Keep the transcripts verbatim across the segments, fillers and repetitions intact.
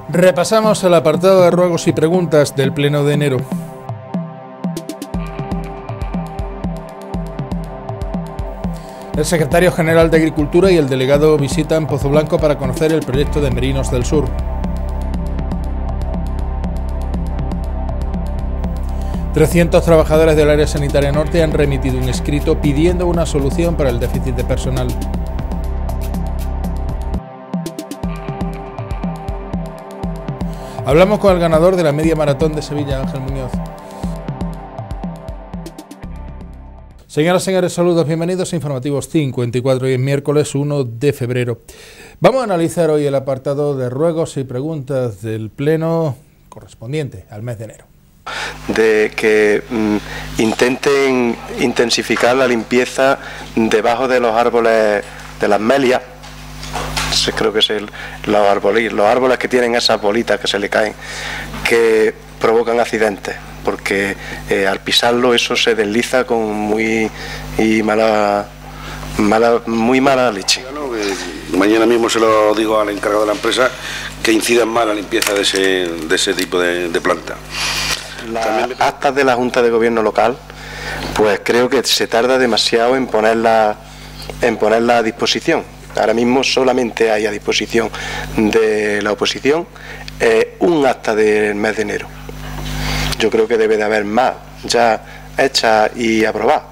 Repasamos el apartado de ruegos y preguntas del Pleno de enero. El secretario general de Agricultura y el delegado visitan Pozoblanco para conocer el proyecto de Merinos del Sur. trescientos trabajadores del área sanitaria norte han remitido un escrito pidiendo una solución para el déficit de personal. Hablamos con el ganador de la media maratón de Sevilla, Ángel Muñoz. Señoras y señores, saludos, bienvenidos a Informativos cincuenta y cuatro, hoy es miércoles uno de febrero. Vamos a analizar hoy el apartado de ruegos y preguntas del Pleno correspondiente al mes de enero. De que mm, intenten intensificar la limpieza debajo de los árboles de las melias. Creo que es el, los, árboles, los árboles que tienen esas bolitas que se le caen, que provocan accidentes, porque eh, al pisarlo eso se desliza con muy y mala, mala, muy mala leche. Bueno, que mañana mismo se lo digo al encargado de la empresa que incidan más la limpieza de ese, de ese tipo de, de planta. Las actas de la Junta de Gobierno local, pues creo que se tarda demasiado en ponerla, en ponerla a disposición. Ahora mismo solamente hay a disposición de la oposición eh, un acta del mes de enero. Yo creo que debe de haber más ya hechas y aprobadas.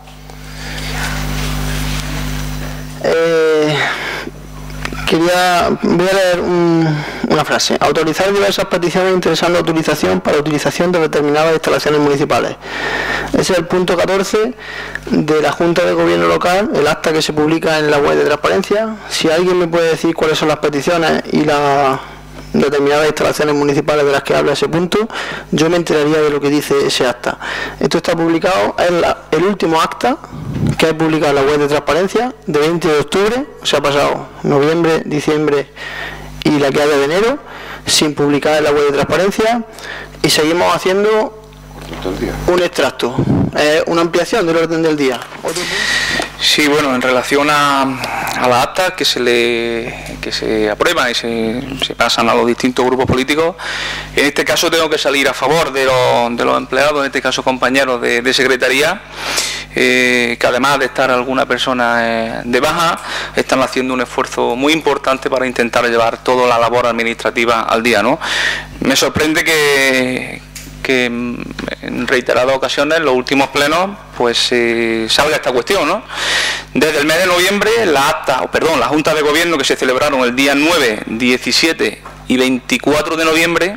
Eh, quería voy a leer un, una frase. Autorizar diversas peticiones interesando autorización para utilización de determinadas instalaciones municipales. Ese es el punto catorce de la Junta de Gobierno local, el acta que se publica en la web de transparencia. Si alguien me puede decir cuáles son las peticiones y las determinadas instalaciones municipales de las que habla ese punto, yo me enteraría de lo que dice ese acta. Esto está publicado, es la, el último acta que hay publicado en la web de transparencia de veinte de octubre, o sea, ha pasado noviembre, diciembre y la que haya de enero, sin publicar en la web de transparencia, y seguimos haciendo un extracto, eh, una ampliación del orden del día. Sí, bueno, en relación a, a las actas que se le que se aprueban y se, se pasan a los distintos grupos políticos, en este caso tengo que salir a favor de los, de los empleados, en este caso compañeros de, de secretaría, eh, que además de estar alguna persona eh, de baja, están haciendo un esfuerzo muy importante para intentar llevar toda la labor administrativa al día, ¿no? Me sorprende que que en reiteradas ocasiones, en los últimos plenos, pues eh, salga esta cuestión, ¿no? Desde el mes de noviembre, la acta, o perdón, las juntas de gobierno que se celebraron el día nueve, diecisiete y veinticuatro de noviembre,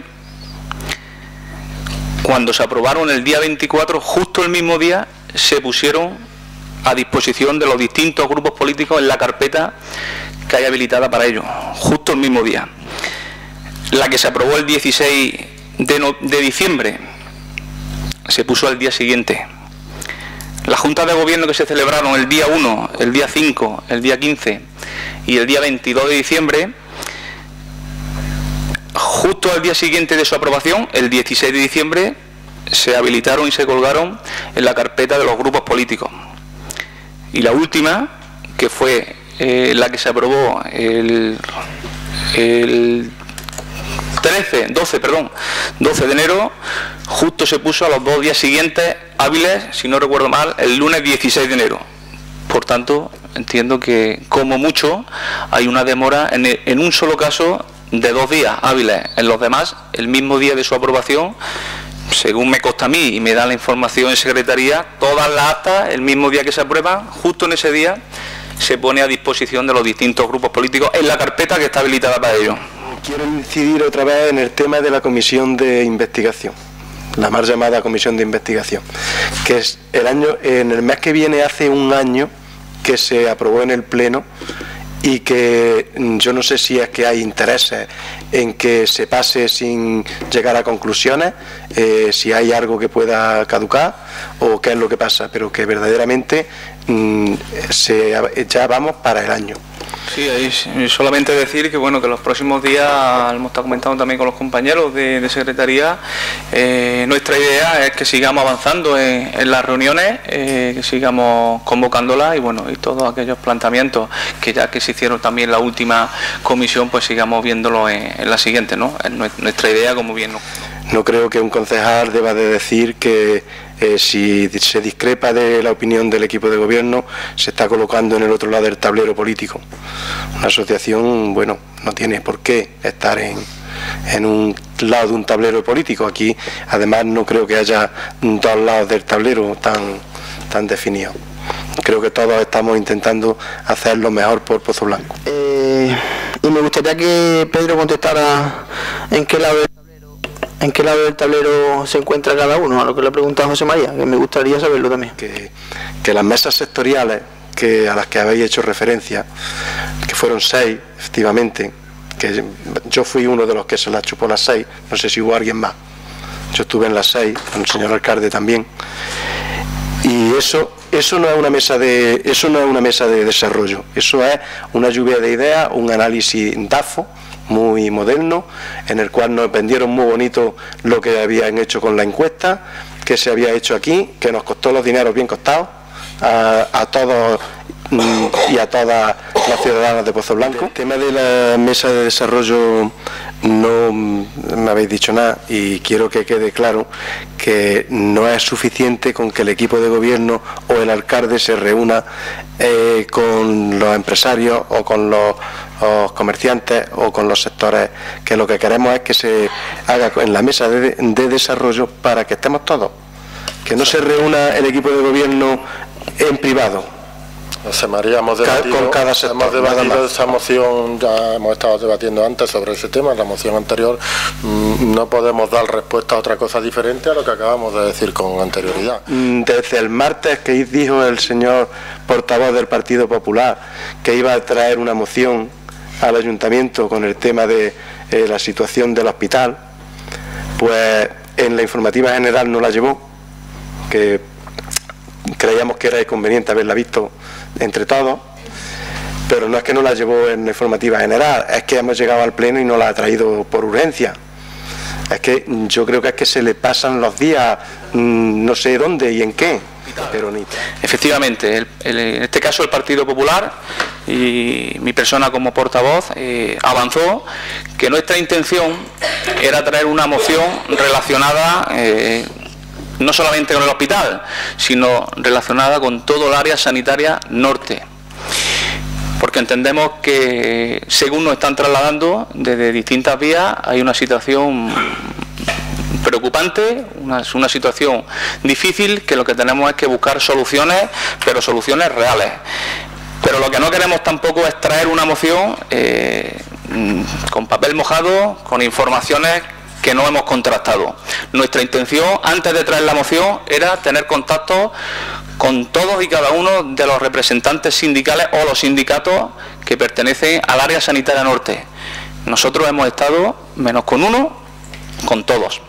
cuando se aprobaron el día veinticuatro, justo el mismo día, se pusieron a disposición de los distintos grupos políticos en la carpeta que hay habilitada para ello, justo el mismo día. La que se aprobó el dieciséis De, no, de diciembre se puso al día siguiente. Las juntas de gobierno que se celebraron el día uno, el día cinco, el día quince y el día veintidós de diciembre, justo al día siguiente de su aprobación, el dieciséis de diciembre, se habilitaron y se colgaron en la carpeta de los grupos políticos. Y la última, que fue eh, la que se aprobó el, el trece, doce, perdón, doce de enero, justo se puso a los dos días siguientes hábiles, si no recuerdo mal, el lunes dieciséis de enero. Por tanto, entiendo que como mucho hay una demora en, en un solo caso de dos días hábiles. En los demás, el mismo día de su aprobación, según me consta a mí y me da la información en secretaría, todas las actas, el mismo día que se aprueban, justo en ese día, se pone a disposición de los distintos grupos políticos en la carpeta que está habilitada para ello. Quiero incidir otra vez en el tema de la comisión de investigación, la mal llamada comisión de investigación, que es el año, en el mes que viene hace un año que se aprobó en el Pleno y que yo no sé si es que hay intereses en que se pase sin llegar a conclusiones, eh, si hay algo que pueda caducar o qué es lo que pasa, pero que verdaderamente mm, se, ya vamos para el año. Sí, y solamente decir que bueno que los próximos días, hemos estado comentando también con los compañeros de, de Secretaría, eh, nuestra idea es que sigamos avanzando en, en las reuniones, eh, que sigamos convocándolas y bueno, y todos aquellos planteamientos que ya que se hicieron también en la última comisión, pues sigamos viéndolo en, en la siguiente, ¿no? Es nuestra idea como bien. ¿no? No creo que un concejal deba de decir que eh, si se discrepa de la opinión del equipo de gobierno se está colocando en el otro lado del tablero político. Una asociación, bueno, no tiene por qué estar en, en un lado de un tablero político. Aquí, además, no creo que haya dos lados del tablero tan, tan definidos. Creo que todos estamos intentando hacer lo mejor por Pozo Blanco. Eh, y me gustaría que Pedro contestara en qué lado del tablero, en qué lado del tablero se encuentra cada uno, a lo que le ha preguntado José María, que me gustaría saberlo también. Que, que las mesas sectoriales que a las que habéis hecho referencia, que fueron seis, efectivamente, que yo fui uno de los que se las chupó las seis, no sé si hubo alguien más. Yo estuve en las seis, con el señor alcalde también. Y eso eso no es una mesa de eso no es una mesa de desarrollo, eso es una lluvia de ideas, un análisis DAFO muy moderno, en el cual nos vendieron muy bonito lo que habían hecho con la encuesta, que se había hecho aquí, que nos costó los dineros bien costados a, a todos y a todas las ciudadanas de Pozo Blanco. El tema de la mesa de desarrollo no me habéis dicho nada y quiero que quede claro que no es suficiente con que el equipo de gobierno o el alcalde se reúna eh, con los empresarios o con los, los comerciantes o con los sectores, que lo que queremos es que se haga en la mesa de, de desarrollo para que estemos todos, que no se reúna el equipo de gobierno en privado. José María, hemos debatido, con cada sector, hemos debatido esa moción, ya hemos estado debatiendo antes sobre ese tema, en la moción anterior. Mmm, no podemos dar respuesta a otra cosa diferente a lo que acabamos de decir con anterioridad. Desde el martes que dijo el señor portavoz del Partido Popular que iba a traer una moción al ayuntamiento con el tema de eh, la situación del hospital, pues en la informativa general no la llevó, que creíamos que era conveniente haberla visto entre todos, pero no es que no la llevó en la informativa general, es que hemos llegado al pleno y no la ha traído por urgencia. Es que yo creo que es que se le pasan los días, mmm, no sé dónde y en qué. Pero ni... Efectivamente, el, el, en este caso el Partido Popular y mi persona como portavoz eh, avanzó que nuestra intención era traer una moción relacionada eh, no solamente con el hospital, sino relacionada con todo el área sanitaria norte, porque entendemos que, según nos están trasladando desde distintas vías, hay una situación preocupante, una, una situación difícil, que lo que tenemos es que buscar soluciones, pero soluciones reales. Pero lo que no queremos tampoco es traer una moción eh, con papel mojado, con informaciones que no hemos contrastado. Nuestra intención, antes de traer la moción, era tener contacto con todos y cada uno de los representantes sindicales o los sindicatos que pertenecen al área sanitaria norte. Nosotros hemos estado, menos con uno, con todos.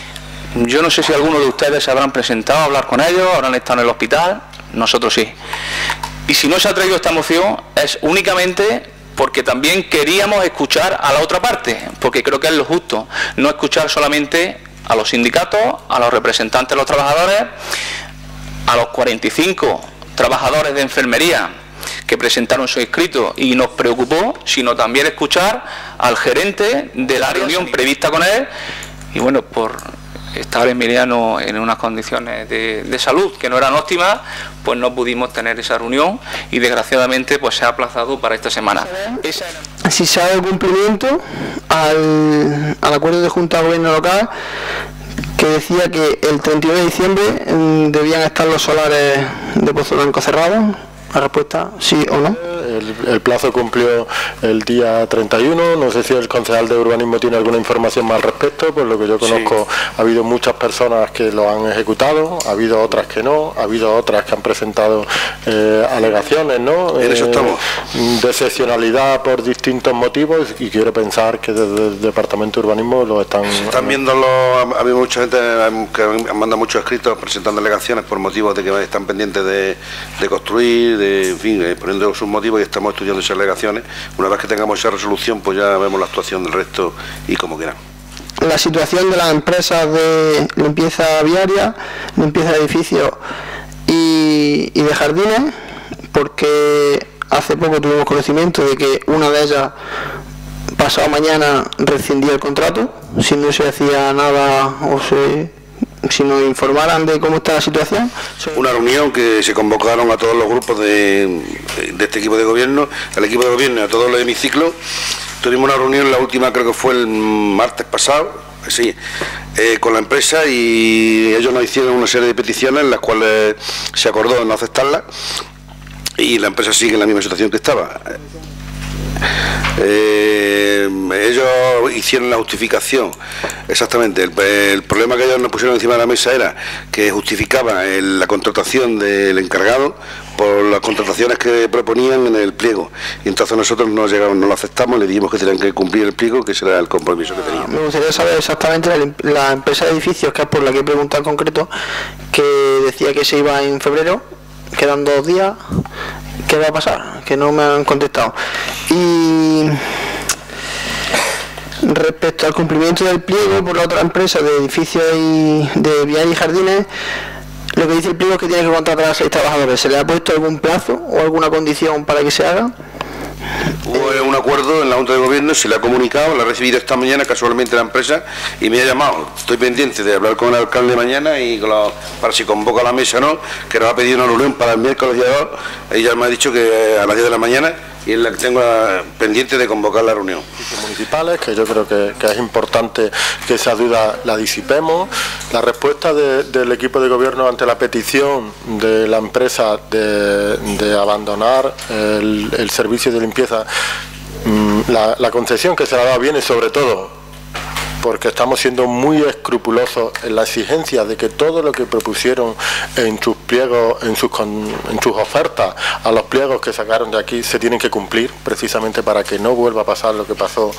Yo no sé si alguno de ustedes se habrán presentado a hablar con ellos, habrán estado en el hospital, nosotros sí. Y si no se ha traído esta moción es únicamente porque también queríamos escuchar a la otra parte, porque creo que es lo justo, no escuchar solamente a los sindicatos, a los representantes de los trabajadores, a los cuarenta y cinco trabajadores de enfermería que presentaron su escrito y nos preocupó, sino también escuchar al gerente de la reunión prevista con él, y bueno, por estaba Emiliano en unas condiciones de, de salud que no eran óptimas, pues no pudimos tener esa reunión y desgraciadamente pues se ha aplazado para esta semana. Esa era... Si se ha dado cumplimiento al, al acuerdo de Junta de Gobierno local que decía que el treinta y uno de diciembre debían estar los solares de Pozo Blanco cerrados. La respuesta, sí o no. El, el plazo cumplió el día treinta y uno, no sé si el concejal de urbanismo tiene alguna información más al respecto, por lo que yo conozco sí. Ha habido muchas personas que lo han ejecutado, ha habido otras que no, ha habido otras que han presentado eh, alegaciones, ¿no? En eso estamos. Eh, de excepcionalidad por distintos motivos, y quiero pensar que desde el Departamento de Urbanismo lo están... Se están viendo, los, ha habido mucha gente que manda muchos escritos presentando alegaciones por motivos de que están pendientes de, de construir, de, en fin, poniendo sus motivos y estamos estudiando esas alegaciones. Una vez que tengamos esa resolución, pues ya vemos la actuación del resto y como quieran. La situación de las empresas de limpieza viaria, limpieza de edificios y, y de jardines, porque hace poco tuvimos conocimiento de que una de ellas pasado mañana rescindía el contrato si no se hacía nada o se, si nos informaran de cómo está la situación. Una reunión que se convocaron a todos los grupos de, de este equipo de gobierno, al equipo de gobierno y a todos los hemiciclos. Tuvimos una reunión, la última creo que fue el martes pasado, sí, eh, con la empresa, y ellos nos hicieron una serie de peticiones en las cuales se acordó no aceptarlas, y la empresa sigue en la misma situación que estaba. Eh, ellos hicieron la justificación, exactamente, el, el problema que ellos nos pusieron encima de la mesa era que justificaba el, la contratación del encargado por las contrataciones que proponían en el pliego, y entonces nosotros no llegamos, no lo aceptamos, le dijimos que tenían que cumplir el pliego, que ese era el compromiso que teníamos. Me gustaría saber exactamente la, la empresa de edificios, que es por la que he preguntado en concreto, que decía que se iba en febrero, quedan dos días. ¿Qué va a pasar? Que no me han contestado. Y respecto al cumplimiento del pliego por la otra empresa de edificios y de viales y jardines, lo que dice el pliego es que tiene que contratar a seis trabajadores. ¿Se le ha puesto algún plazo o alguna condición para que se haga? Hubo un acuerdo en la Junta de Gobierno, se le ha comunicado, la ha recibido esta mañana casualmente la empresa y me ha llamado. Estoy pendiente de hablar con el alcalde mañana y con la, para si convoca a la mesa o no, que nos ha pedido una reunión para el miércoles día dos. Ella me ha dicho que a las diez de la mañana, y es la que tengo pendiente de convocar la reunión. Municipales, que yo creo que, que es importante que esa duda la disipemos. La respuesta de, del equipo de gobierno ante la petición de la empresa de, de abandonar el, el servicio de limpieza, la, la concesión que se le ha dado viene sobre todo porque estamos siendo muy escrupulosos en la exigencia de que todo lo que propusieron en sus pliegos, en sus, en sus ofertas a los pliegos que sacaron de aquí, se tienen que cumplir, precisamente para que no vuelva a pasar lo que pasó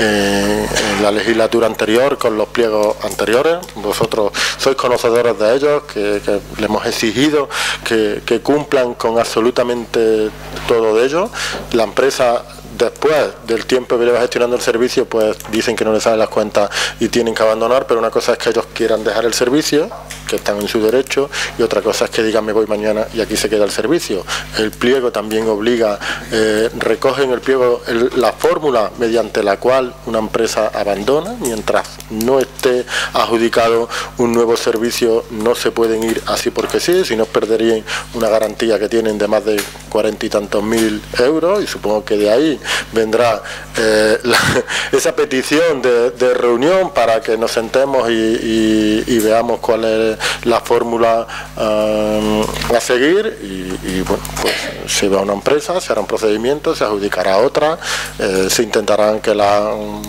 eh, en la legislatura anterior con los pliegos anteriores. Vosotros sois conocedores de ellos, que, que le hemos exigido que, que cumplan con absolutamente todo de ellos. La empresa, después del tiempo que lleva gestionando el servicio, pues dicen que no les salen las cuentas y tienen que abandonar, pero una cosa es que ellos quieran dejar el servicio, que están en su derecho, y otra cosa es que digan me voy mañana y aquí se queda el servicio. El pliego también obliga, eh, recoge en el pliego el, la fórmula mediante la cual una empresa abandona, mientras no esté adjudicado un nuevo servicio no se pueden ir así porque sí, si no perderían una garantía que tienen de más de cuarenta y tantos mil euros, y supongo que de ahí vendrá eh, la, esa petición de, de reunión para que nos sentemos y, y, y veamos cuál es la fórmula um, a seguir, y, y bueno, pues se va a una empresa, se hará un procedimiento, se adjudicará a otra, eh, se intentarán que la um,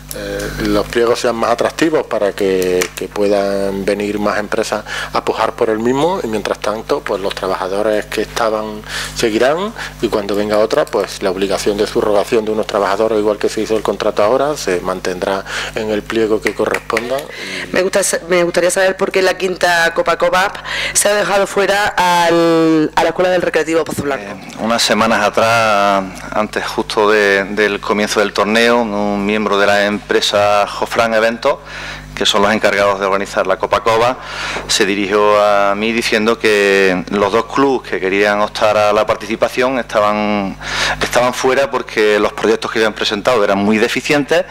Eh, los pliegos sean más atractivos para que, que puedan venir más empresas a pujar por el mismo, y mientras tanto pues los trabajadores que estaban seguirán, y cuando venga otra pues la obligación de subrogación de unos trabajadores, igual que se hizo el contrato ahora, se mantendrá en el pliego que corresponda. Me, gusta, me gustaría saber por qué la quinta Copa Covap se ha dejado fuera al, a la Escuela del Recreativo Pozo Blanco. Eh, unas semanas atrás, antes justo de, del comienzo del torneo, un miembro de la empresa empresa Jofran Eventos, que son los encargados de organizar la Copa Cova, se dirigió a mí diciendo que los dos clubes que querían optar a la participación estaban, estaban fuera porque los proyectos que habían presentado eran muy deficientes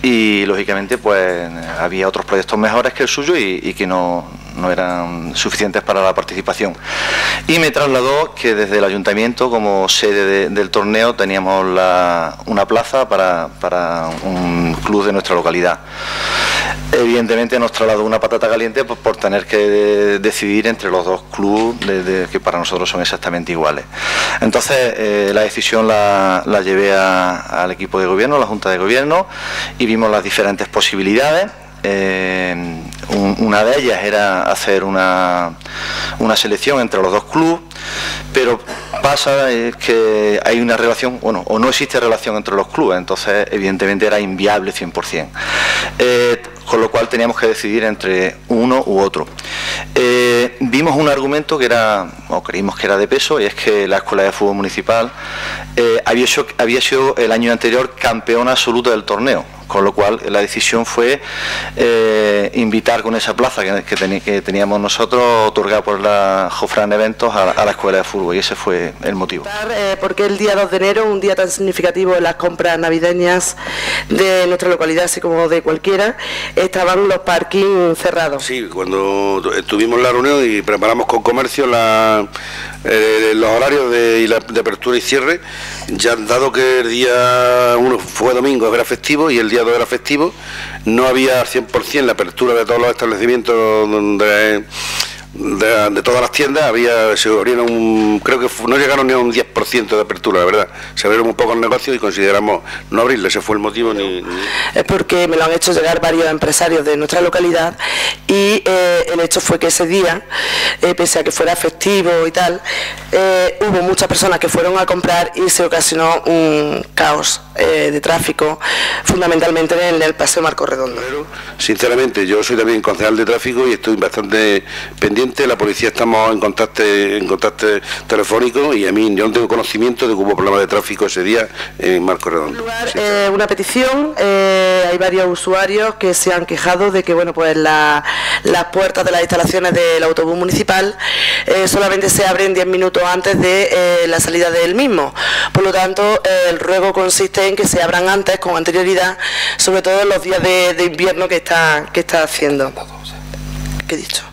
y lógicamente pues había otros proyectos mejores que el suyo y, y que no, no eran suficientes para la participación. Y me trasladó que desde el ayuntamiento, como sede de, del torneo, teníamos la, una plaza para, para un club de nuestra localidad. Evidentemente nos trasladó una patata caliente pues, por tener que de, decidir entre los dos clubes de, de, que para nosotros son exactamente iguales. Entonces eh, la decisión la, la llevé a, al equipo de gobierno, a la Junta de Gobierno, y vimos las diferentes posibilidades. Eh, un, una de ellas era hacer una, una selección entre los dos clubes, pero pasa es que hay una relación, bueno, o no existe relación entre los clubes, entonces evidentemente era inviable cien por cien. Eh, con lo cual teníamos que decidir entre uno u otro. Eh, vimos un argumento que era, o creímos que era de peso, y es que la Escuela de Fútbol Municipal eh, había, hecho, había sido el año anterior campeón absoluto del torneo, con lo cual la decisión fue eh, invitar con esa plaza que, que, ten, que teníamos nosotros, otorgada por la Jofran Eventos, a, a la escuela de fútbol, y ese fue el motivo. Eh, ¿Por qué el día dos de enero, un día tan significativo en las compras navideñas de nuestra localidad, así como de cualquiera, estaban los parkings cerrados? Sí, cuando tuvimos la reunión y preparamos con comercio la, eh, los horarios de, y la, de apertura y cierre, ya dado que el día uno fue domingo, era festivo, y el día dos era festivo, no había al cien por cien la apertura de todos los establecimientos donde... De, de todas las tiendas, había se abrieron un, creo que no llegaron ni a un diez por ciento de apertura, la verdad. Se abrieron un poco el negocio y consideramos no abrirle, ese fue el motivo. Ni, ni... Es porque me lo han hecho llegar varios empresarios de nuestra localidad y eh, el hecho fue que ese día, eh, pese a que fuera festivo y tal, eh, hubo muchas personas que fueron a comprar y se ocasionó un caos eh, de tráfico, fundamentalmente en el Paseo Marco Redondo. Sinceramente, yo soy también concejal de tráfico y estoy bastante pendiente. La policía estamos en contacto, en contacto telefónico, y a mí yo no tengo conocimiento de que hubo problemas de tráfico ese día en Marco Redondo. Lugar, eh, una petición, eh, hay varios usuarios que se han quejado de que bueno pues la, las puertas de las instalaciones del autobús municipal eh, solamente se abren diez minutos antes de eh, la salida del mismo. Por lo tanto, eh, el ruego consiste en que se abran antes, con anterioridad, sobre todo en los días de, de invierno que está, que está haciendo. ¿Qué he dicho?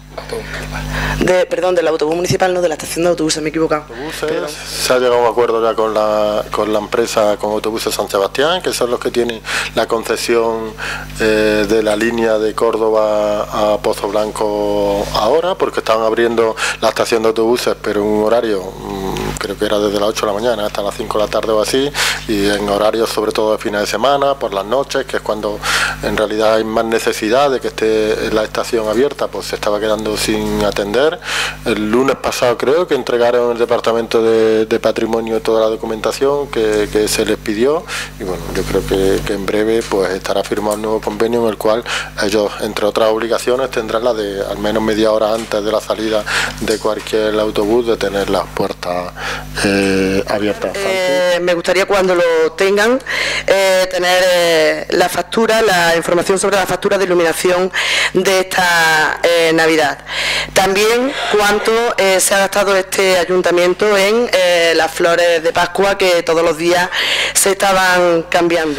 De, perdón, del autobús municipal, no de la estación de autobuses, me he equivocado. Autobuses, se ha llegado a un acuerdo ya con la, con la empresa, con Autobuses San Sebastián, que son los que tienen la concesión eh, de la línea de Córdoba a Pozo Blanco ahora, porque estaban abriendo la estación de autobuses, pero en un horario, mmm, creo que era desde las ocho de la mañana hasta las cinco de la tarde o así, y en horarios sobre todo de fines de semana, por las noches, que es cuando en realidad hay más necesidad de que esté la estación abierta, pues se estaba quedando sin atender. El lunes pasado creo que entregaron el Departamento de, de Patrimonio toda la documentación que, que se les pidió, y bueno, yo creo que, que en breve pues estará firmado un nuevo convenio en el cual ellos, entre otras obligaciones, tendrán la de al menos media hora antes de la salida de cualquier autobús de tener las puertas eh, abiertas. Eh, me gustaría, cuando lo tengan, eh, tener eh, la factura, la información sobre la factura de iluminación de esta eh, Navidad. También cuánto eh, se ha gastado este ayuntamiento en eh, las flores de Pascua, que todos los días se estaban cambiando.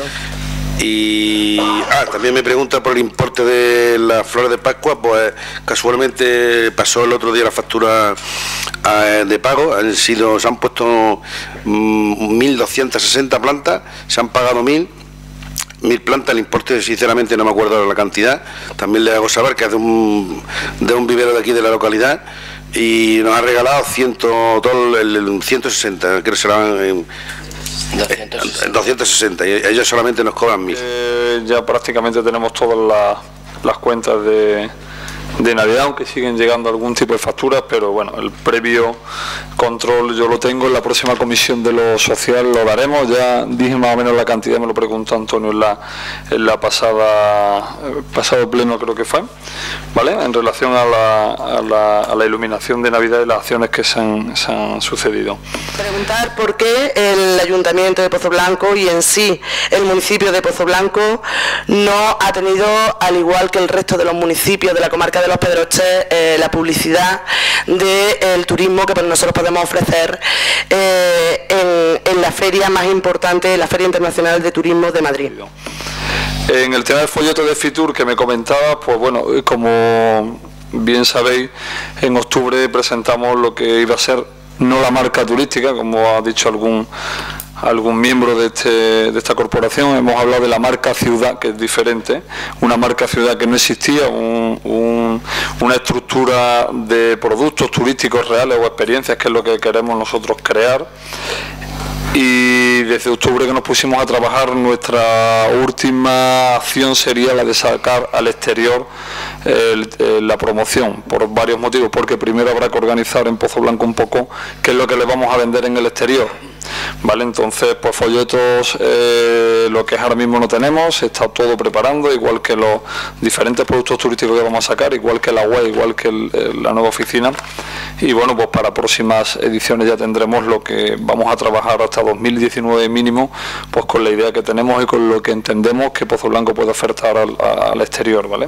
Y ah, también me pregunta por el importe de las flores de Pascua. Pues casualmente pasó el otro día la factura eh, de pago. Han sido, se han puesto mm, mil doscientas sesenta plantas, se han pagado mil. Mil plantas, el importe sinceramente no me acuerdo de la cantidad. También le hago saber que es de un, de un vivero de aquí de la localidad, y nos ha regalado ciento, todo el, el ciento sesenta, creo que serán eh, doscientos sesenta, y ellos solamente nos cobran mil. Eh, ya prácticamente tenemos todas las, las cuentas de, de Navidad, aunque siguen llegando algún tipo de facturas, pero bueno, el previo control yo lo tengo. En la próxima comisión de lo social lo daremos. Ya dije más o menos la cantidad, me lo preguntó Antonio en la, en la pasada el pasado pleno, creo que fue, ¿vale? En relación a la, a la, a la iluminación de Navidad y las acciones que se han, se han sucedido. Preguntar por qué el Ayuntamiento de Pozo Blanco y en sí el municipio de Pozo Blanco no ha tenido, al igual que el resto de los municipios de la comarca de Los Pedroches, eh, la publicidad del turismo que nosotros podemos ofrecer eh, en, en la feria más importante, la Feria Internacional de Turismo de Madrid. En el tema del folleto de Fitur que me comentaba, pues bueno, como bien sabéis, en octubre presentamos lo que iba a ser no la marca turística, como ha dicho algún algún miembro de, este, de esta corporación. Hemos hablado de la marca ciudad, que es diferente, una marca ciudad que no existía, un, un, una estructura de productos turísticos reales o experiencias, que es lo que queremos nosotros crear. Y desde octubre que nos pusimos a trabajar, nuestra última acción sería la de sacar al exterior el, el, la promoción, por varios motivos. Porque primero habrá que organizar en Pozo Blanco un poco qué es lo que le vamos a vender en el exterior, ¿vale? Entonces, pues folletos, eh, lo que es ahora mismo no tenemos, se está todo preparando, igual que los diferentes productos turísticos que vamos a sacar, igual que la web, igual que el, el, la nueva oficina. y bueno, pues para próximas ediciones ya tendremos lo que vamos a trabajar hasta dos mil diecinueve mínimo, pues con la idea que tenemos y con lo que entendemos que Pozo Blanco puede ofertar al, al exterior, ¿vale?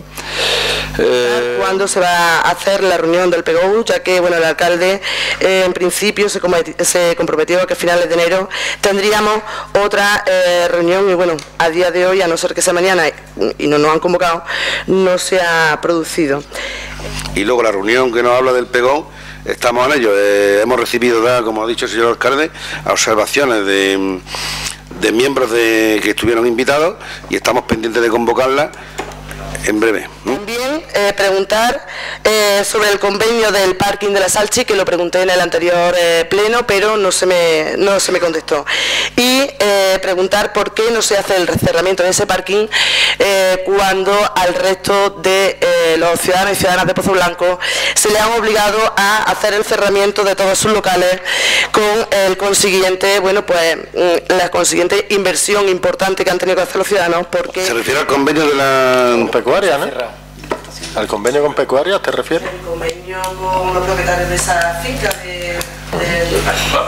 Eh... ¿Cuándo se va a hacer la reunión del P G O U? Ya que bueno, el alcalde eh, en principio se, se comprometió a que a finales de enero tendríamos otra eh, reunión y bueno, a día de hoy, a no ser que sea mañana y no nos han convocado, no se ha producido. Y luego la reunión que nos habla del P G O, estamos en ello. Eh, hemos recibido, ya, como ha dicho el señor alcalde, observaciones de, de miembros de, que estuvieron invitados y estamos pendientes de convocarlas en breve. También eh, preguntar eh, sobre el convenio del parking de la Salchi, que lo pregunté en el anterior eh, pleno, pero no se me, no se me contestó. Y eh, preguntar por qué no se hace el cerramiento de ese parking eh, cuando al resto de eh, los ciudadanos y ciudadanas de Pozo Blanco se le han obligado a hacer el cerramiento de todos sus locales con el consiguiente, bueno, pues la consiguiente inversión importante que han tenido que hacer los ciudadanos. Porque se refiere al convenio de la pecuaria, ¿no? ¿Al convenio con pecuaria te refieres? El convenio con los propietarios de esa finca de, de...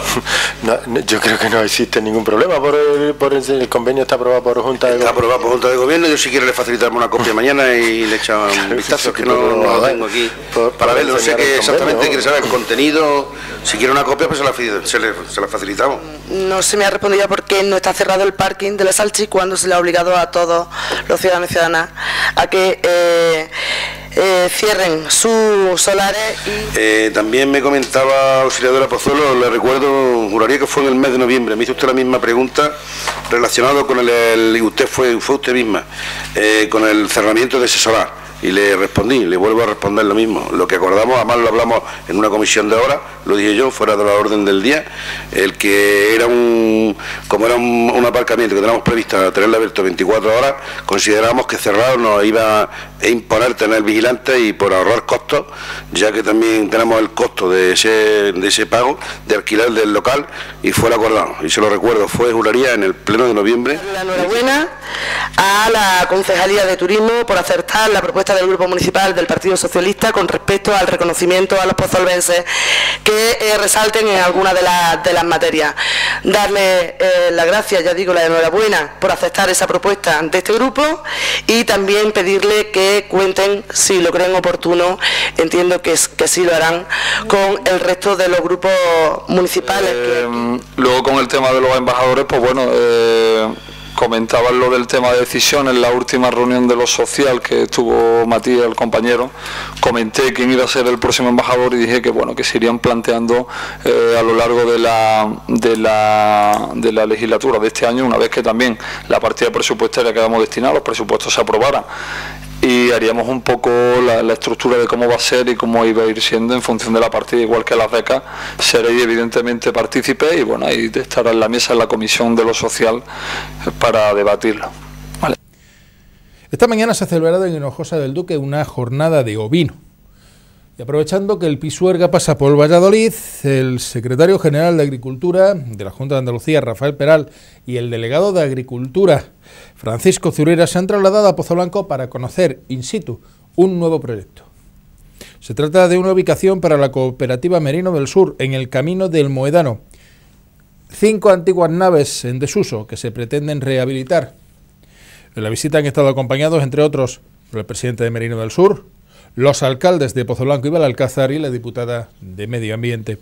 No, no, yo creo que no existe ningún problema por el, por el, el convenio está aprobado por Junta de Gobierno. Está aprobado por Junta de Gobierno. Yo si quiero le facilitarme una copia mañana y le echan un vistazo, que no, no lo tengo aquí por, para verlo. No sé qué exactamente quiere saber el contenido. Si quiere una copia, pues se la, se, le, se la facilitamos. No se me ha respondido por qué no está cerrado el parking de la Salchi cuando se le ha obligado a todos los ciudadanos y ciudadanas a que eh, eh, cierren sus solares. Y... Eh, también me comentaba Auxiliadora Pozuelo, le recuerdo, juraría que fue en el mes de noviembre, me hizo usted la misma pregunta relacionado con el, el y usted fue, fue usted misma, eh, con el cerramiento de ese solar. Y le respondí, le vuelvo a responder lo mismo. Lo que acordamos, además lo hablamos en una comisión de horas, lo dije yo, fuera de la orden del día, el que era un, como era un, un aparcamiento que teníamos previsto tenerlo abierto veinticuatro horas, considerábamos que cerrado nos iba a imponer tener vigilantes y por ahorrar costos, ya que también tenemos el costo de ese, de ese pago de alquiler del local y fue el acordado. Y se lo recuerdo, fue juraría en el pleno de noviembre. La enhorabuena a la Concejalía de Turismo por acertar la propuesta del Grupo Municipal del Partido Socialista con respecto al reconocimiento a los pozolvenses que eh, resalten en alguna de, la, de las materias. Darle eh, las gracias, ya digo, la enhorabuena por aceptar esa propuesta de este grupo y también pedirle que cuenten, si lo creen oportuno, entiendo que, que sí lo harán, con el resto de los grupos municipales. Eh, que... Luego con el tema de los embajadores, pues bueno... Eh... comentaban lo del tema de decisión en la última reunión de lo social que tuvo Matías, el compañero. Comenté quién iba a ser el próximo embajador y dije que bueno, que se irían planteando eh, a lo largo de la, de la de la legislatura de este año, una vez que también la partida presupuestaria que habíamos destinado, los presupuestos se aprobaran, y haríamos un poco la, la estructura de cómo va a ser y cómo iba a ir siendo en función de la partida, igual que las becas. Seréis evidentemente partícipes y bueno, ahí estará en la mesa en la comisión de lo social para debatirlo. Vale. Esta mañana se ha celebrado en Hinojosa del Duque una jornada de ovino. Y aprovechando que el Pisuerga pasa por Valladolid, el secretario general de Agricultura de la Junta de Andalucía, Rafael Peral, y el delegado de Agricultura, Francisco Zurera, se han trasladado a Pozo Blanco para conocer in situ un nuevo proyecto. Se trata de una ubicación para la cooperativa Merino del Sur, en el Camino del Moedano. Cinco antiguas naves en desuso que se pretenden rehabilitar. En la visita han estado acompañados, entre otros, por el presidente de Merino del Sur, los alcaldes de Pozo Blanco y Belalcázar y la diputada de Medio Ambiente.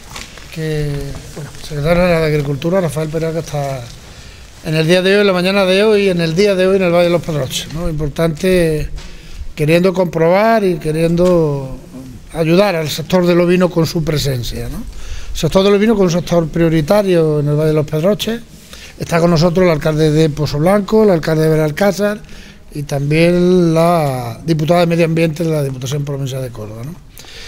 Que, bueno, el secretario de Agricultura, Rafael Peral, que está en el día de hoy, en la mañana de hoy, en el día de hoy en el Valle de los Pedroches, ¿no? Importante, queriendo comprobar y queriendo ayudar al sector del ovino con su presencia, ¿no? El sector del ovino con un sector prioritario en el Valle de los Pedroches. Está con nosotros el alcalde de Pozo Blanco, el alcalde de Belalcázar y también la diputada de Medio Ambiente de la Diputación Provincial de Córdoba, ¿no?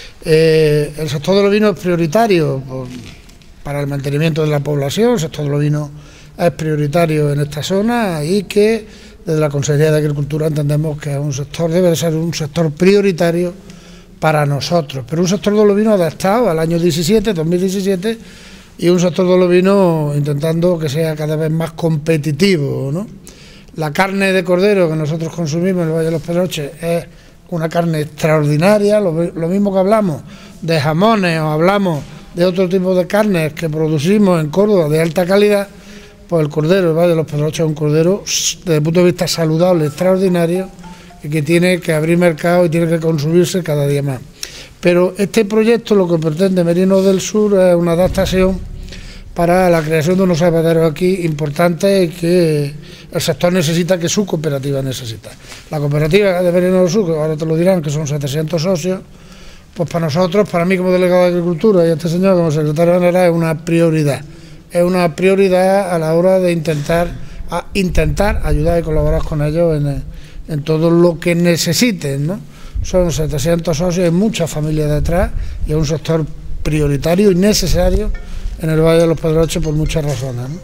Eh, el sector del ovino es prioritario por, para el mantenimiento de la población. El sector del ovino es prioritario en esta zona y que desde la Consejería de Agricultura entendemos que es un sector, debe de ser un sector prioritario para nosotros, pero un sector del ovino adaptado al año diecisiete, dos mil diecisiete, y un sector del ovino intentando que sea cada vez más competitivo, ¿no? La carne de cordero que nosotros consumimos en el Valle de los Pedroches es una carne extraordinaria, lo, lo mismo que hablamos de jamones o hablamos de otro tipo de carnes que producimos en Córdoba de alta calidad, pues el cordero, el Valle de los Pedroches es un cordero desde el punto de vista saludable, extraordinario, y que tiene que abrir mercado y tiene que consumirse cada día más. Pero este proyecto lo que pretende Merinos del Sur es una adaptación para la creación de unos apeaderos aquí importantes y que el sector necesita, que su cooperativa necesita. La cooperativa de Merinos del Sur, que ahora te lo dirán, que son setecientos socios, pues para nosotros, para mí como delegado de Agricultura y este señor como secretario general, es una prioridad. Es una prioridad a la hora de intentar a intentar ayudar y colaborar con ellos en, en todo lo que necesiten, ¿no? Son setecientos socios, hay muchas familias detrás y es un sector prioritario y necesario en el Valle de los Pedroches por muchas razones, ¿no?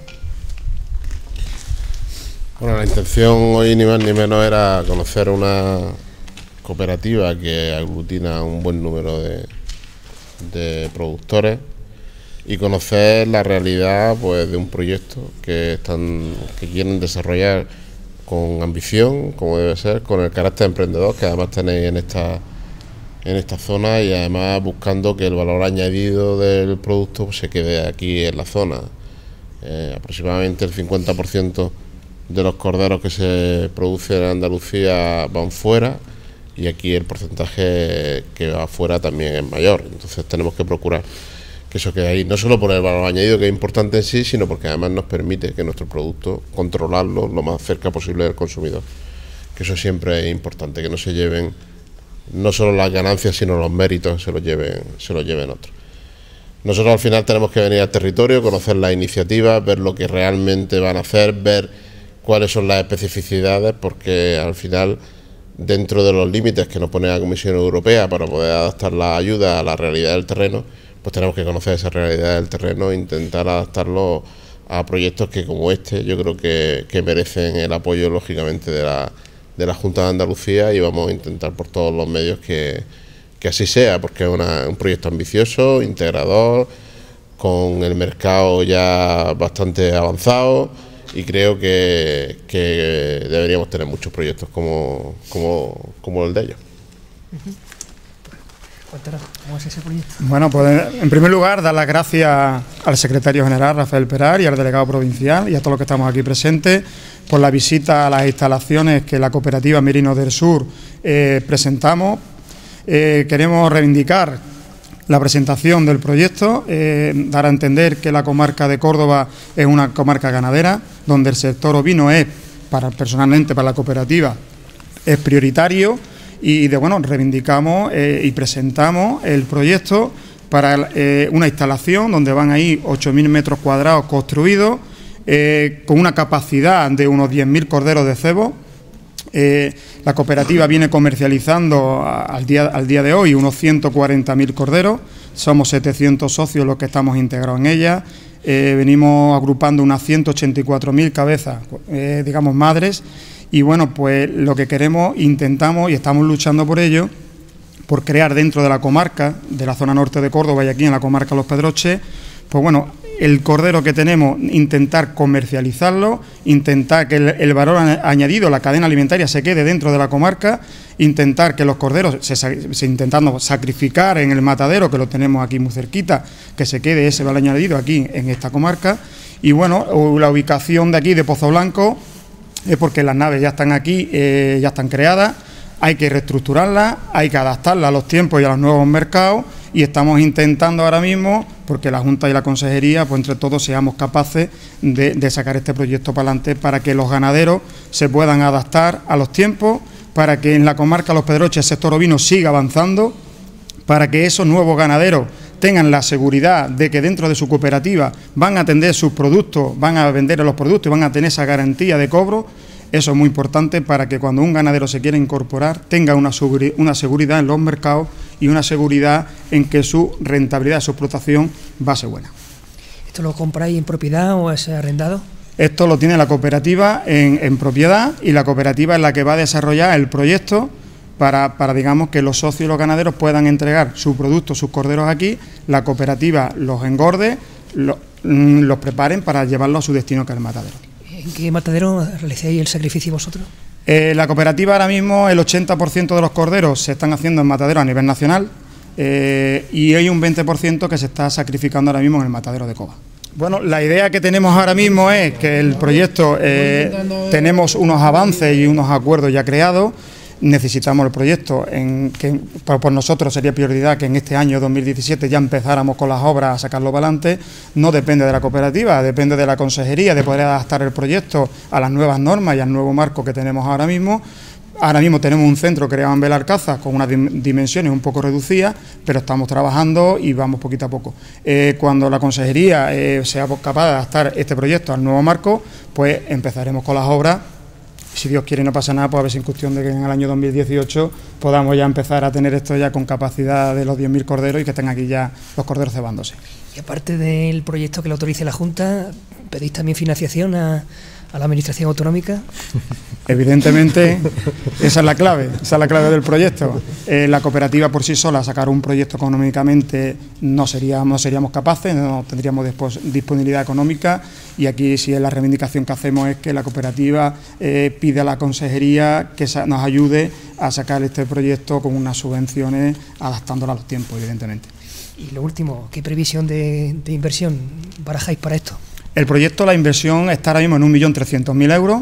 Bueno, la intención hoy ni más ni menos era conocer una cooperativa que aglutina un buen número de, de productores y conocer la realidad, pues, de un proyecto que están que quieren desarrollar con ambición, como debe ser, con el carácter emprendedor que además tenéis en esta en esta zona, y además buscando que el valor añadido del producto se quede aquí en la zona. Eh, aproximadamente el cincuenta por ciento de los corderos que se producen en Andalucía van fuera, y aquí el porcentaje que va fuera también es mayor. Entonces tenemos que procurar que eso quede ahí, no solo por el valor añadido, que es importante en sí, sino porque además nos permite que nuestro producto controlarlo lo más cerca posible del consumidor, que eso siempre es importante, que no se lleven no solo las ganancias sino los méritos, se los lleven, se los lleven otros. Nosotros al final tenemos que venir al territorio, conocer las iniciativas, ver lo que realmente van a hacer, ver cuáles son las especificidades, porque al final, dentro de los límites que nos pone la Comisión Europea para poder adaptar la ayuda a la realidad del terreno, pues tenemos que conocer esa realidad del terreno e intentar adaptarlo a proyectos que, como este, yo creo que, que merecen el apoyo, lógicamente, de la, de la Junta de Andalucía, y vamos a intentar por todos los medios que, que así sea, porque es una, un proyecto ambicioso, integrador, con el mercado ya bastante avanzado, y creo que, que deberíamos tener muchos proyectos como, como, como el de ellos. Uh-huh. ¿Cómo es ese proyecto? Bueno, pues en primer lugar, dar las gracias al secretario general, Rafael Peral, y al delegado provincial, y a todos los que estamos aquí presentes, por la visita a las instalaciones que la cooperativa Merinos del Sur eh, presentamos. Eh, queremos reivindicar la presentación del proyecto, eh, dar a entender que la comarca de Córdoba es una comarca ganadera, donde el sector ovino es, para personalmente para la cooperativa, es prioritario. Y de bueno, reivindicamos eh, y presentamos el proyecto para eh, una instalación donde van ahí ocho mil metros cuadrados construidos, eh, con una capacidad de unos diez mil corderos de cebo. Eh, la cooperativa viene comercializando a, al, día, al día de hoy unos ciento cuarenta mil corderos, somos setecientos socios los que estamos integrados en ella. Eh, venimos agrupando unas ciento ochenta y cuatro mil cabezas, eh, digamos, madres. Y bueno, pues lo que queremos, intentamos y estamos luchando por ello, por crear dentro de la comarca, de la zona norte de Córdoba y aquí en la comarca Los Pedroches, pues bueno, el cordero que tenemos, intentar comercializarlo, intentar que el, el valor añadido, la cadena alimentaria se quede dentro de la comarca, intentar que los corderos, se, se intentando sacrificar en el matadero, que lo tenemos aquí muy cerquita, que se quede ese valor añadido aquí en esta comarca. Y bueno, la ubicación de aquí de Pozo Blanco, es porque las naves ya están aquí, eh, ya están creadas, hay que reestructurarlas, hay que adaptarlas a los tiempos y a los nuevos mercados, y estamos intentando ahora mismo, porque la Junta y la Consejería, pues entre todos seamos capaces de, de sacar este proyecto para adelante, para que los ganaderos se puedan adaptar a los tiempos, para que en la comarca Los Pedroches el sector ovino siga avanzando, para que esos nuevos ganaderos tengan la seguridad de que dentro de su cooperativa van a atender sus productos, van a vender los productos y van a tener esa garantía de cobro. Eso es muy importante para que cuando un ganadero se quiera incorporar tenga una, una seguridad en los mercados y una seguridad en que su rentabilidad, su explotación va a ser buena. ¿Esto lo compráis en propiedad o es arrendado? Esto lo tiene la cooperativa en, en propiedad, y la cooperativa es la que va a desarrollar el proyecto Para, para, digamos, que los socios y los ganaderos puedan entregar su producto, sus corderos aquí, la cooperativa los engorde, lo, los preparen para llevarlos a su destino, que es el matadero. ¿En qué matadero realizáis el sacrificio vosotros? Eh, la cooperativa ahora mismo, el ochenta por ciento de los corderos se están haciendo en matadero a nivel nacional, eh, y hay un veinte por ciento que se está sacrificando ahora mismo en el matadero de Cova. Bueno, la idea que tenemos ahora mismo es que el proyecto, eh, tenemos unos avances y unos acuerdos ya creados. Necesitamos el proyecto, en que por, por nosotros sería prioridad que en este año dos mil diecisiete ya empezáramos con las obras a sacarlo para adelante. No depende de la cooperativa, depende de la consejería, de poder adaptar el proyecto a las nuevas normas y al nuevo marco que tenemos ahora mismo. Ahora mismo tenemos un centro creado en Belalcázar con unas dimensiones un poco reducidas, pero estamos trabajando y vamos poquito a poco. Eh, cuando la consejería eh, sea capaz de adaptar este proyecto al nuevo marco, pues empezaremos con las obras. Si Dios quiere y no pasa nada, pues a ver si en cuestión de que en el año dos mil dieciocho podamos ya empezar a tener esto ya con capacidad de los diez mil corderos y que estén aquí ya los corderos cebándose. Y aparte del proyecto que lo autorice la Junta, ¿pedís también financiación a, a la Administración Autonómica? Evidentemente, esa es la clave, esa es la clave del proyecto. Eh, la cooperativa por sí sola, sacar un proyecto económicamente, no seríamos, no seríamos capaces, no tendríamos disponibilidad económica, y aquí sí es la reivindicación que hacemos es que la cooperativa eh, pide a la consejería que nos ayude a sacar este proyecto con unas subvenciones adaptándola a los tiempos, evidentemente. Y lo último, ¿qué previsión de, de inversión barajáis para esto? El proyecto, la inversión está ahora mismo en un millón trescientos mil euros.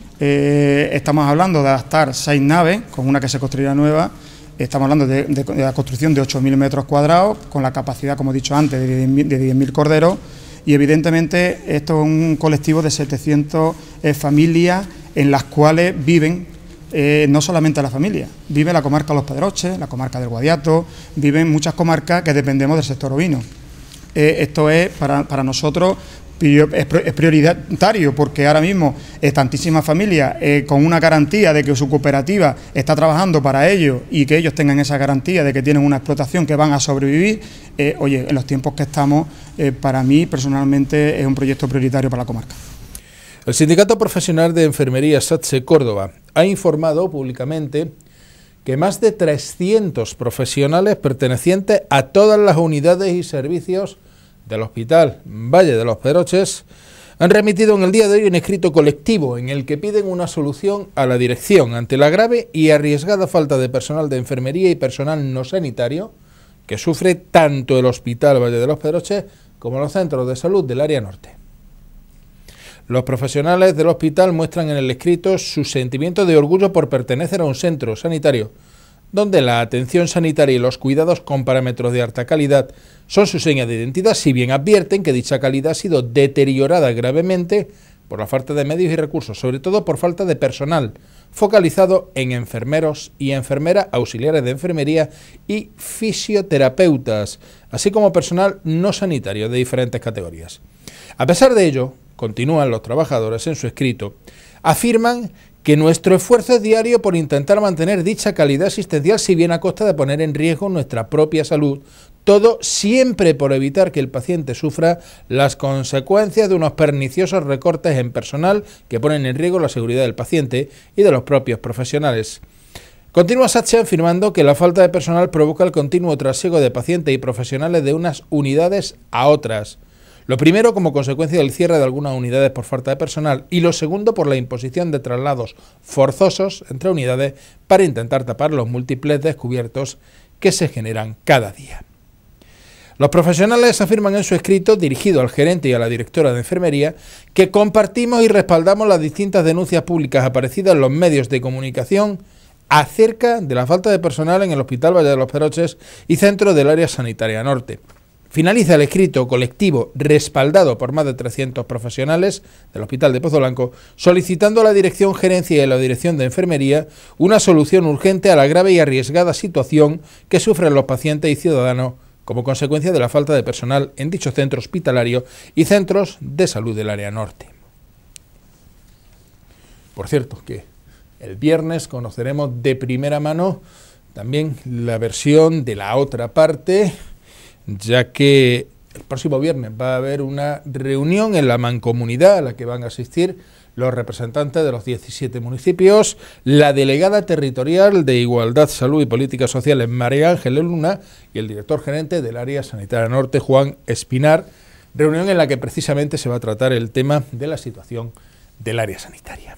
Eh, estamos hablando de adaptar seis naves, con una que se construirá nueva. Estamos hablando de, de, de la construcción de ocho mil metros cuadrados, con la capacidad, como he dicho antes, de diez mil corderos. Y evidentemente esto es un colectivo de setecientas eh, familias en las cuales viven eh, no solamente la familia, vive la comarca Los Pedroches, la comarca del Guadiato, viven muchas comarcas que dependemos del sector ovino. Eh, esto es para, para nosotros es prioritario, porque ahora mismo eh, tantísimas familias eh, con una garantía de que su cooperativa está trabajando para ellos y que ellos tengan esa garantía de que tienen una explotación que van a sobrevivir. Eh, oye, en los tiempos que estamos, eh, para mí personalmente es un proyecto prioritario para la comarca. El Sindicato Profesional de Enfermería SATSE Córdoba ha informado públicamente que más de trescientos profesionales pertenecientes a todas las unidades y servicios del Hospital Valle de los Pedroches han remitido en el día de hoy un escrito colectivo en el que piden una solución a la dirección ante la grave y arriesgada falta de personal de enfermería y personal no sanitario que sufre tanto el Hospital Valle de los Pedroches como los centros de salud del área norte. Los profesionales del hospital muestran en el escrito su sentimiento de orgullo por pertenecer a un centro sanitario donde la atención sanitaria y los cuidados con parámetros de alta calidad son su seña de identidad, si bien advierten que dicha calidad ha sido deteriorada gravemente por la falta de medios y recursos, sobre todo por falta de personal, focalizado en enfermeros y enfermeras, auxiliares de enfermería y fisioterapeutas, así como personal no sanitario de diferentes categorías. A pesar de ello, continúan los trabajadores en su escrito, afirman que nuestro esfuerzo es diario por intentar mantener dicha calidad asistencial, si bien a costa de poner en riesgo nuestra propia salud, todo siempre por evitar que el paciente sufra las consecuencias de unos perniciosos recortes en personal que ponen en riesgo la seguridad del paciente y de los propios profesionales. Continúa SATSE afirmando que la falta de personal provoca el continuo trasiego de pacientes y profesionales de unas unidades a otras. Lo primero como consecuencia del cierre de algunas unidades por falta de personal y lo segundo por la imposición de traslados forzosos entre unidades para intentar tapar los múltiples descubiertos que se generan cada día. Los profesionales afirman en su escrito, dirigido al gerente y a la directora de enfermería, que compartimos y respaldamos las distintas denuncias públicas aparecidas en los medios de comunicación acerca de la falta de personal en el Hospital Valle de los Pedroches y centro del área sanitaria norte. Finaliza el escrito colectivo respaldado por más de trescientos profesionales del Hospital de Pozo Blanco, solicitando a la Dirección Gerencia y a la Dirección de Enfermería una solución urgente a la grave y arriesgada situación que sufren los pacientes y ciudadanos como consecuencia de la falta de personal en dicho centro hospitalario y centros de salud del área norte. Por cierto, que el viernes conoceremos de primera mano también la versión de la otra parte, ya que el próximo viernes va a haber una reunión en la mancomunidad a la que van a asistir los representantes de los diecisiete municipios, la delegada territorial de Igualdad, Salud y Políticas Sociales, María Ángeles Luna, y el director gerente del área sanitaria norte, Juan Espinar, reunión en la que precisamente se va a tratar el tema de la situación del área sanitaria.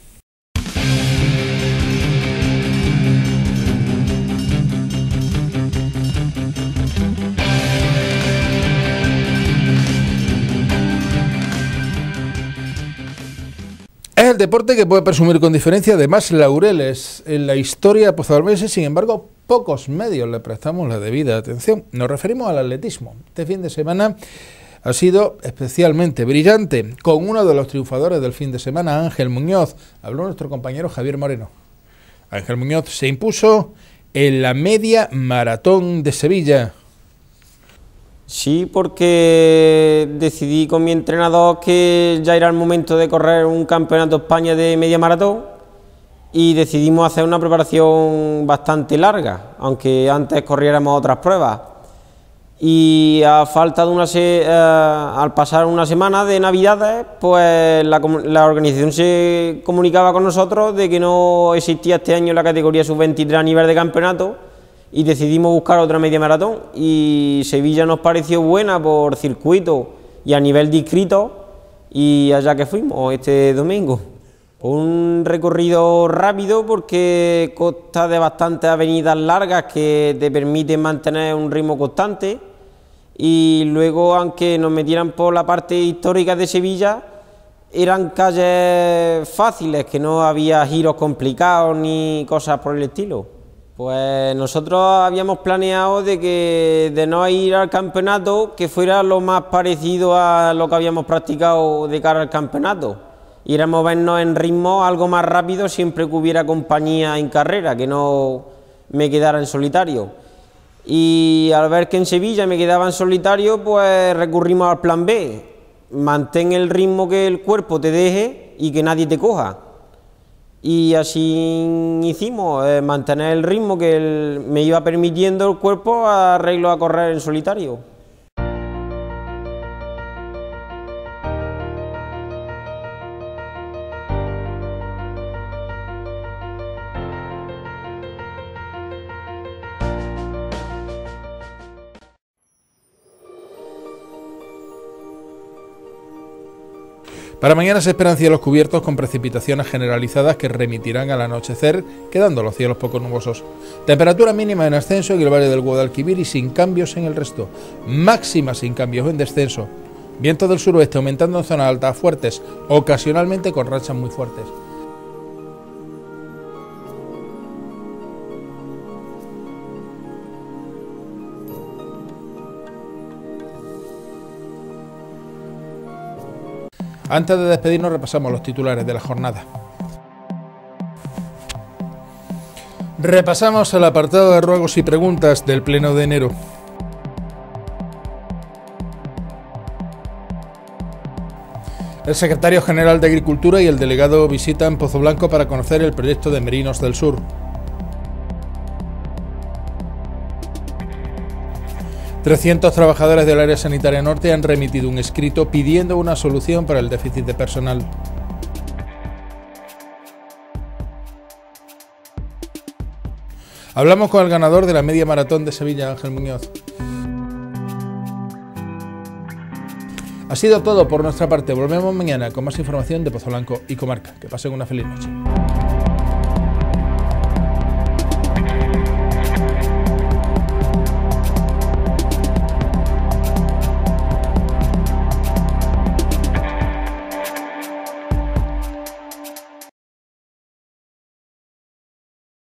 deporte que puede presumir con diferencia de más laureles en la historia pozalbense, sin embargo, pocos medios le prestamos la debida atención. Nos referimos al atletismo. Este fin de semana ha sido especialmente brillante, con uno de los triunfadores del fin de semana, Ángel Muñoz. Habló nuestro compañero Javier Moreno. Ángel Muñoz se impuso en la media maratón de Sevilla. Sí, porque decidí con mi entrenador que ya era el momento de correr un campeonato de España de media maratón y decidimos hacer una preparación bastante larga, aunque antes corriéramos otras pruebas. Y a falta de una se, eh, al pasar una semana de Navidades, pues la, la organización se comunicaba con nosotros de que no existía este año la categoría sub veintitrés a nivel de campeonato y decidimos buscar otra media maratón, y Sevilla nos pareció buena por circuito y a nivel de inscritos, y allá que fuimos este domingo. Un recorrido rápido porque consta de bastantes avenidas largas que te permiten mantener un ritmo constante, y luego, aunque nos metieran por la parte histórica de Sevilla, eran calles fáciles, que no había giros complicados ni cosas por el estilo. Pues nosotros habíamos planeado de que de no ir al campeonato, que fuera lo más parecido a lo que habíamos practicado de cara al campeonato. Ir a movernos en ritmo algo más rápido siempre que hubiera compañía en carrera, que no me quedara en solitario. Y al ver que en Sevilla me quedaba en solitario, pues recurrimos al plan B. Mantén el ritmo que el cuerpo te deje y que nadie te coja. Y así hicimos, eh, mantener el ritmo que el, me iba permitiendo el cuerpo a arreglo a correr en solitario. Para mañana se esperan cielos cubiertos con precipitaciones generalizadas que remitirán al anochecer, quedando los cielos poco nubosos. Temperatura mínima en ascenso en el valle del Guadalquivir y sin cambios en el resto. Máxima sin cambios en descenso. Vientos del suroeste aumentando en zonas altas fuertes, ocasionalmente con rachas muy fuertes. Antes de despedirnos repasamos los titulares de la jornada. Repasamos el apartado de ruegos y preguntas del Pleno de enero. El secretario general de Agricultura y el delegado visitan Pozoblanco para conocer el proyecto de Merinos del Sur. trescientos trabajadores del área sanitaria norte han remitido un escrito pidiendo una solución para el déficit de personal. Hablamos con el ganador de la media maratón de Sevilla, Ángel Muñoz. Ha sido todo por nuestra parte. Volvemos mañana con más información de Pozoblanco y comarca. Que pasen una feliz noche.